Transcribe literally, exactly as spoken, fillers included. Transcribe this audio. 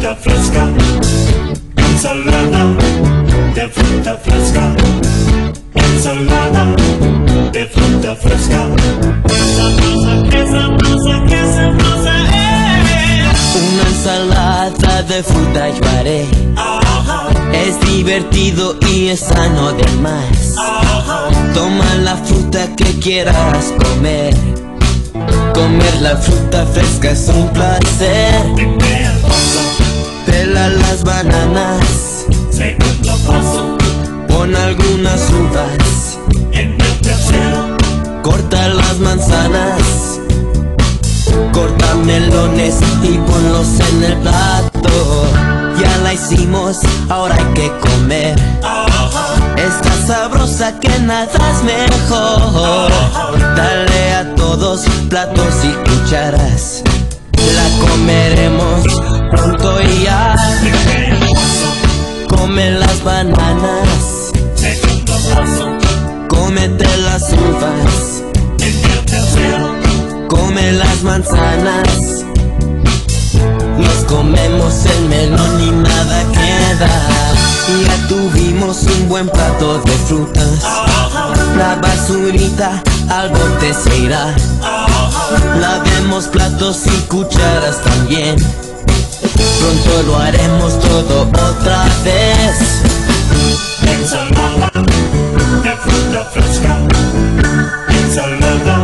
fruta fresca, ensalada de fruta fresca, ensalada de fruta fresca. ¡Qué sabrosa, qué sabrosa es! Una ensalada de fruta llevaré. Es divertido y es sano de más. Toma la fruta que quieras comer. Comer la fruta fresca es un placer. Pela las bananas. Segundo paso. Pon algunas uvas. En el tercero. Corta las manzanas. Corta melones y ponlos en el plato. Ya la hicimos, ahora hay que comer. Está sabrosa que nada es mejor. Dale a todos platos y cucharas. La comeremos pronto y ya. Come las bananas. Segundo paso. Cómete las uvas. En el tercero. Come las manzanas. Nos comemos el melón y nada queda. Ya tuvimos un buen plato de frutas. La basurita al bote se irá. Lavemos platos y cucharas también. Pronto lo haremos todo otra vez. Ensalada de fruta fresca, ensalada